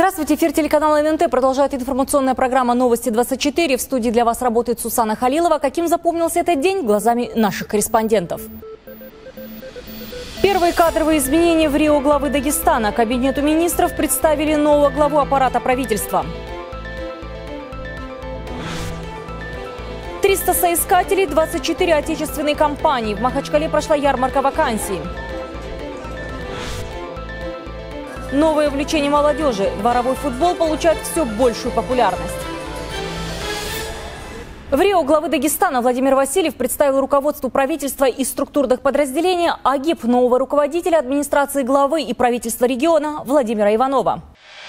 Здравствуйте, эфир телеканала ННТ продолжает информационная программа «Новости-24». В студии для вас работает Сусана Халилова. Каким запомнился этот день глазами наших корреспондентов? Первые кадровые изменения в Рио главы Дагестана. Кабинету министров представили нового главу аппарата правительства. 300 соискателей, 24 отечественные компании. В Махачкале прошла ярмарка вакансий. Новое увлечение молодежи. Дворовой футбол получает все большую популярность. В Рио главы Дагестана Владимир Васильев представил руководству правительства и структурных подразделений АГИП нового руководителя администрации главы и правительства региона Владимира Иванова.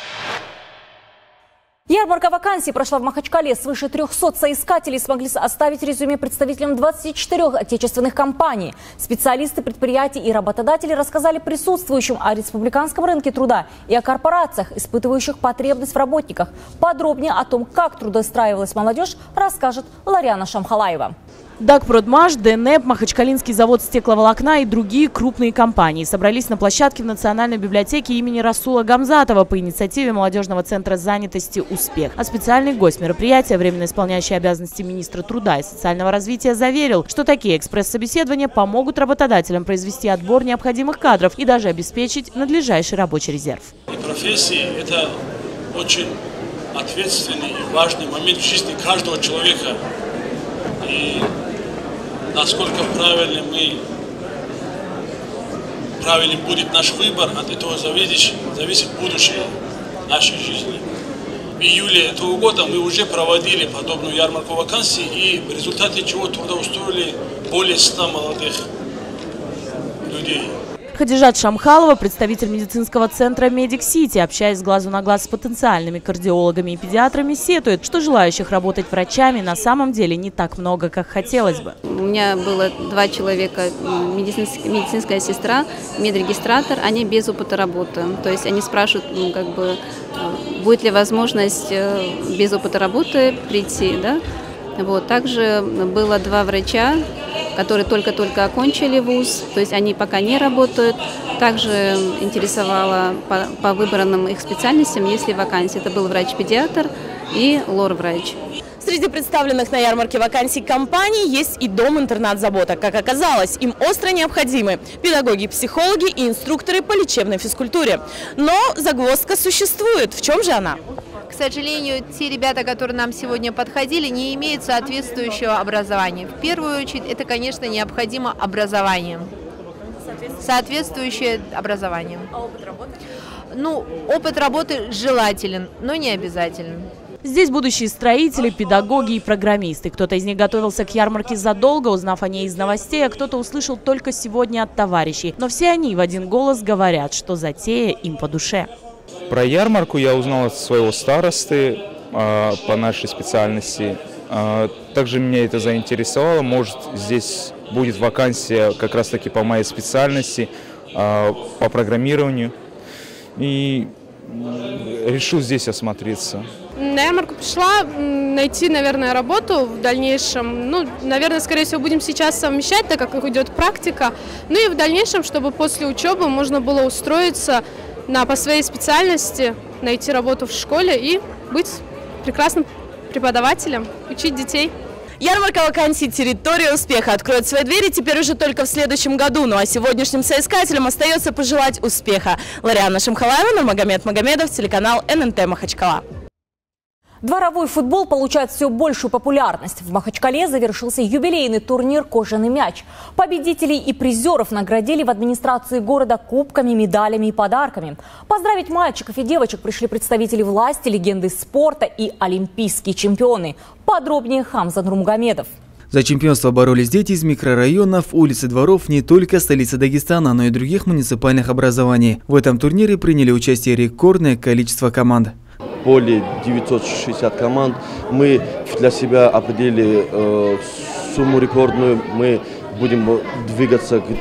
Ярмарка вакансий прошла в Махачкале. Свыше 300 соискателей смогли оставить резюме представителям 24 отечественных компаний. Специалисты предприятий и работодатели рассказали присутствующим о республиканском рынке труда и о корпорациях, испытывающих потребность в работниках. Подробнее о том, как трудоустраивалась молодежь, расскажет Лариана Шамхалаева. Дагпродмаш, ДНЭП, Махачкалинский завод стекловолокна и другие крупные компании собрались на площадке в Национальной библиотеке имени Расула Гамзатова по инициативе молодежного центра занятости «Успех». А специальный гость мероприятия, временно исполняющий обязанности министра труда и социального развития, заверил, что такие экспресс-собеседования помогут работодателям произвести отбор необходимых кадров и даже обеспечить надлежащий рабочий резерв. Профессии – это очень ответственный и важный момент в жизни каждого человека. И насколько правильным будет наш выбор, от этого зависит будущее нашей жизни. В июле этого года мы уже проводили подобную ярмарку вакансий, и в результате чего трудоустроили более 100 молодых людей. Хадижат Шамхалова, представитель медицинского центра Медик Сити, общаясь с глазу на глаз с потенциальными кардиологами и педиатрами, сетует, что желающих работать врачами на самом деле не так много, как хотелось бы. У меня было 2 человека, медицинская сестра, медрегистратор, они без опыта работы. То есть они спрашивают, будет ли возможность без опыта работы прийти. Да? Вот. Также было 2 врача, которые только-только окончили вуз, то есть они пока не работают. Также интересовало по выбранным их специальностям, есть ли вакансии. Это был врач-педиатр и лор-врач. Среди представленных на ярмарке вакансий компаний есть и дом-интернат «Забота». Как оказалось, им остро необходимы педагоги, психологи и инструкторы по лечебной физкультуре. Но загвоздка существует. В чем же она? К сожалению, те ребята, которые нам сегодня подходили, не имеют соответствующего образования. В первую очередь, это, конечно, необходимо образование. Соответствующее образование. А опыт работы? Опыт работы желателен, но не обязателен. Здесь будущие строители, педагоги и программисты. Кто-то из них готовился к ярмарке задолго, узнав о ней из новостей, а кто-то услышал только сегодня от товарищей. Но все они в один голос говорят, что затея им по душе. Про ярмарку я узнал от своего старосты по нашей специальности. Также меня это заинтересовало. Может, здесь будет вакансия как раз-таки по моей специальности, по программированию. И решил здесь осмотреться. На ярмарку пришла найти, наверное, работу в дальнейшем. Наверное, скорее всего, будем сейчас совмещать, так как идет практика. И в дальнейшем, чтобы после учебы можно было устроиться по своей специальности, найти работу в школе и быть прекрасным преподавателем, учить детей. Ярмарка вакансий «Территория успеха» откроет свои двери теперь уже только в следующем году. А сегодняшним соискателям остается пожелать успеха. Лариана Шамхалаева, Нурмагомед Магомедов, телеканал ННТ Махачкала. Дворовой футбол получает все большую популярность. В Махачкале завершился юбилейный турнир «Кожаный мяч». Победителей и призеров наградили в администрации города кубками, медалями и подарками. Поздравить мальчиков и девочек пришли представители власти, легенды спорта и олимпийские чемпионы. Подробнее Хамза Нурмагомедов. За чемпионство боролись дети из микрорайонов, улиц и дворов не только столицы Дагестана, но и других муниципальных образований. В этом турнире приняли участие рекордное количество команд. Более 960 команд. Мы для себя определили сумму рекордную. Мы будем двигаться к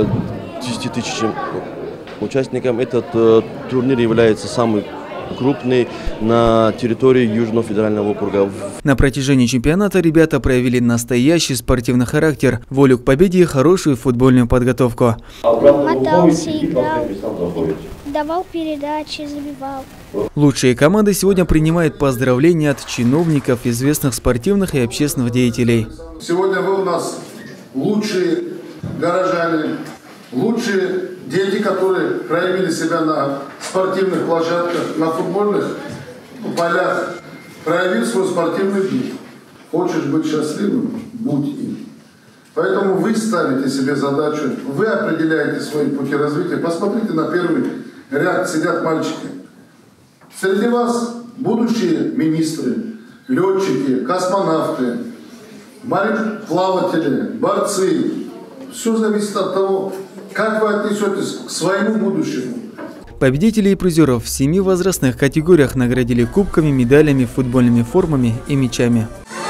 10 тысячам участникам. Этот турнир является самым крупный на территории Южного федерального округа. На протяжении чемпионата ребята проявили настоящий спортивный характер, волю к победе и хорошую футбольную подготовку. Мотался, играл. передавал передачи, забивал. Лучшие команды сегодня принимают поздравления от чиновников, известных спортивных и общественных деятелей. Сегодня вы у нас лучшие горожане, лучшие дети, которые проявили себя на спортивных площадках, на футбольных полях, проявили свой спортивный дух. Хочешь быть счастливым – будь им. Поэтому вы ставите себе задачу, вы определяете свои пути развития. Посмотрите, на первый ряд сидят мальчики. Среди вас будущие министры, летчики, космонавты, мореплаватели, борцы. Все зависит от того, как вы отнесетесь к своему будущему. Победителей и призеров в 7 возрастных категориях наградили кубками, медалями, футбольными формами и мячами.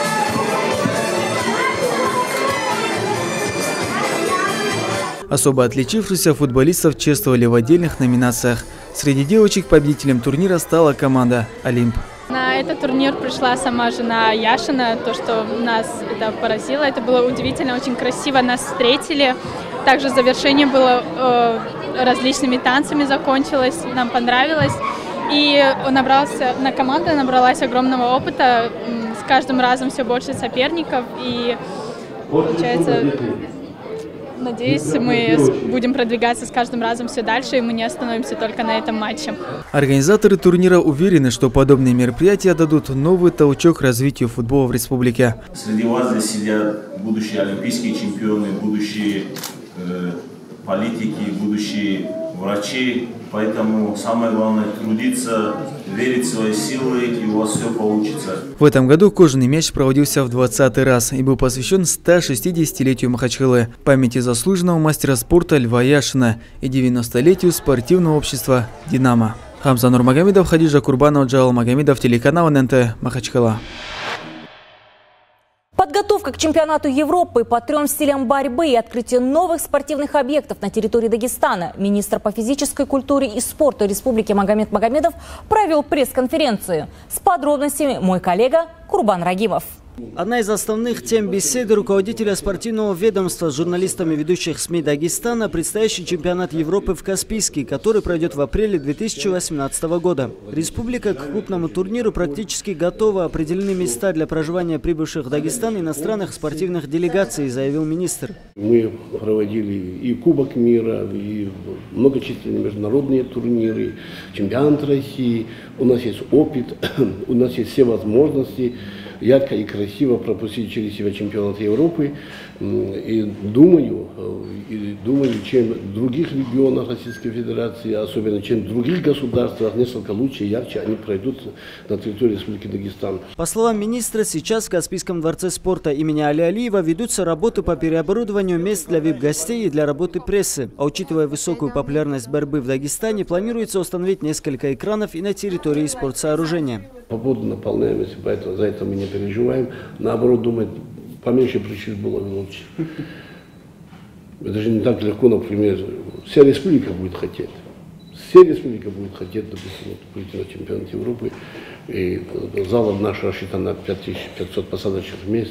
Особо отличившихся футболистов чествовали в отдельных номинациях. Среди девочек победителем турнира стала команда «Олимп». На этот турнир пришла сама жена Яшина. То, что нас это поразило, это было удивительно, очень красиво нас встретили. Также завершение было различными танцами закончилось, нам понравилось. И команда набралась огромного опыта, с каждым разом все больше соперников. И получается, надеюсь, мы будем продвигаться с каждым разом все дальше, и мы не остановимся только на этом матче. Организаторы турнира уверены, что подобные мероприятия дадут новый толчок развитию футбола в республике. Среди вас здесь сидят будущие олимпийские чемпионы, будущие политики, будущие врачи. Поэтому самое главное – трудиться, верить в свои силы, и у вас все получится. В этом году кожаный мяч проводился в 20-й раз и был посвящен 160-летию Махачкалы, памяти заслуженного мастера спорта Льва Яшина и 90-летию спортивного общества «Динамо». Хамза Нурмагомедов, Хадижа Курбанова, Джалал Магомедов, телеканал ННТ, Махачкала. Подготовка к чемпионату Европы по 3 стилям борьбы и открытие новых спортивных объектов на территории Дагестана. Министр по физической культуре и спорту Республики Магомед Магомедов провел пресс-конференцию. С подробностями мой коллега Курбан Рагимов. Одна из основных тем беседы руководителя спортивного ведомства с журналистами ведущих СМИ Дагестана – предстоящий чемпионат Европы в Каспийске, который пройдет в апреле 2018 года. Республика к крупному турниру практически готова. Определены места для проживания прибывших в Дагестан иностранных спортивных делегаций, заявил министр. Мы проводили и Кубок мира, и многочисленные международные турниры, чемпионат России. У нас есть опыт, у нас есть все возможности ярко и красиво пропустить через себя чемпионат Европы. И думаю, чем в других регионах Российской Федерации, особенно чем в других государствах, несколько лучше и ярче они пройдут на территории Республики Дагестан. По словам министра, сейчас в Каспийском дворце спорта имени Али Алиева ведутся работы по переоборудованию мест для вип-гостей и для работы прессы. А учитывая высокую популярность борьбы в Дагестане, планируется установить несколько экранов и на территории спортсооружения. По поводу наполняемости, поэтому за это мы не переживаем. Наоборот, думаю, поменьше причин было бы лучше. Это же не так легко, например, вся республика будет хотеть. Вся республика будет хотеть, допустим, прийти на чемпионат Европы. И зал наш рассчитан на 5500 посадочных мест.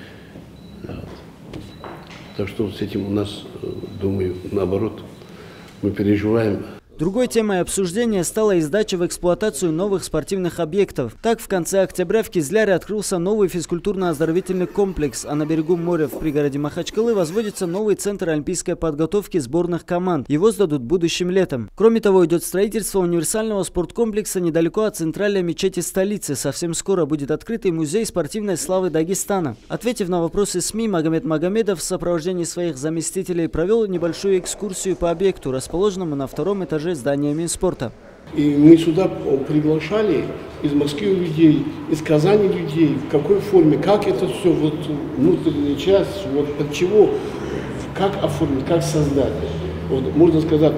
Так что с этим у нас, думаю, наоборот, мы переживаем. Другой темой обсуждения стала и сдача в эксплуатацию новых спортивных объектов. Так, в конце октября в Кизляре открылся новый физкультурно-оздоровительный комплекс, а на берегу моря в пригороде Махачкалы возводится новый центр олимпийской подготовки сборных команд. Его сдадут будущим летом. Кроме того, идет строительство универсального спорткомплекса недалеко от центральной мечети столицы. Совсем скоро будет открытый музей спортивной славы Дагестана. Ответив на вопросы СМИ, Магомед Магомедов в сопровождении своих заместителей провел небольшую экскурсию по объекту, расположенному на 2-м этаже здания Минспорта. И мы сюда приглашали из Москвы людей, из Казани людей, в какой форме, как это все, вот внутренняя часть, вот под чего, как оформить, как создать. Вот, можно сказать,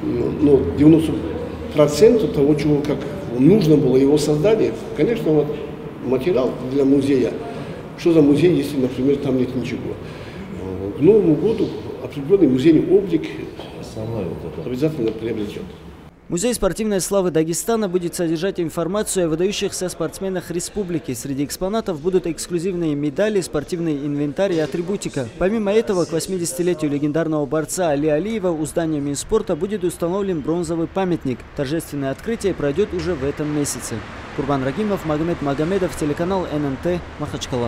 90% того, чего как нужно было его создание. Конечно, вот материал для музея. Что за музей, если, например, там нет ничего? К Новому году определенный музейный облик обязательно приобретет. Музей спортивной славы Дагестана будет содержать информацию о выдающихся спортсменах республики. Среди экспонатов будут эксклюзивные медали, спортивный инвентарь и атрибутика. Помимо этого, к 80-летию легендарного борца Али Алиева у здания Минспорта будет установлен бронзовый памятник. Торжественное открытие пройдет уже в этом месяце. Курбан Рагимов, Магомед Магомедов, телеканал ННТ, Махачкала.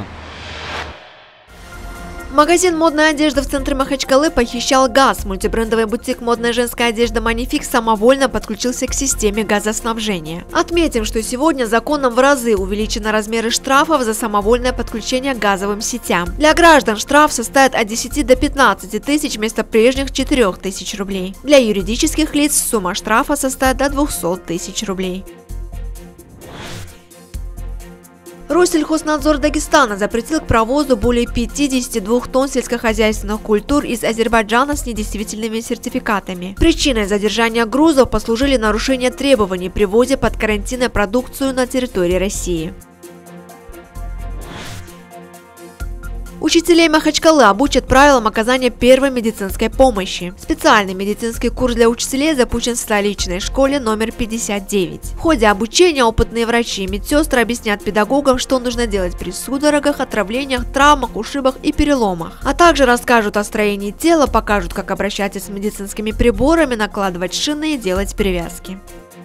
Магазин модной одежды в центре Махачкалы похищал газ. Мультибрендовый бутик «Модная женская одежда Манификс» самовольно подключился к системе газоснабжения. Отметим, что сегодня законом в разы увеличены размеры штрафов за самовольное подключение к газовым сетям. Для граждан штраф составит от 10 до 15 тысяч вместо прежних 4 тысяч рублей. Для юридических лиц сумма штрафа составит до 200 тысяч рублей. Россельхознадзор Дагестана запретил к провозу более 52 тонн сельскохозяйственных культур из Азербайджана с недействительными сертификатами. Причиной задержания грузов послужили нарушения требований при ввозе под карантинной продукцию на территории России. Учителей Махачкалы обучат правилам оказания первой медицинской помощи. Специальный медицинский курс для учителей запущен в столичной школе номер 59. В ходе обучения опытные врачи и медсестры объяснят педагогам, что нужно делать при судорогах, отравлениях, травмах, ушибах и переломах. А также расскажут о строении тела, покажут, как обращаться с медицинскими приборами, накладывать шины и делать перевязки.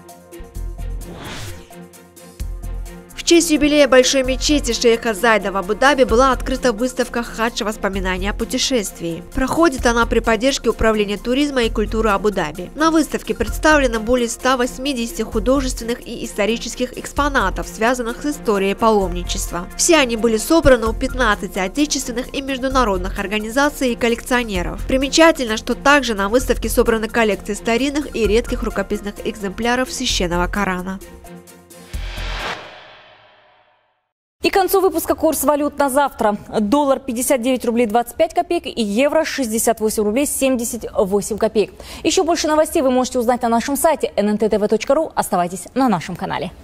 В честь юбилея Большой мечети шейха Зайда в Абу-Даби была открыта выставка «Хадж. Воспоминания о путешествии». Проходит она при поддержке Управления туризма и культуры Абу-Даби. На выставке представлено более 180 художественных и исторических экспонатов, связанных с историей паломничества. Все они были собраны у 15 отечественных и международных организаций и коллекционеров. Примечательно, что также на выставке собраны коллекции старинных и редких рукописных экземпляров Священного Корана. И к концу выпуска курс валют на завтра. Доллар 59 рублей 25 копеек и евро 68 рублей 78 копеек. Еще больше новостей вы можете узнать на нашем сайте nntv.ru. Оставайтесь на нашем канале.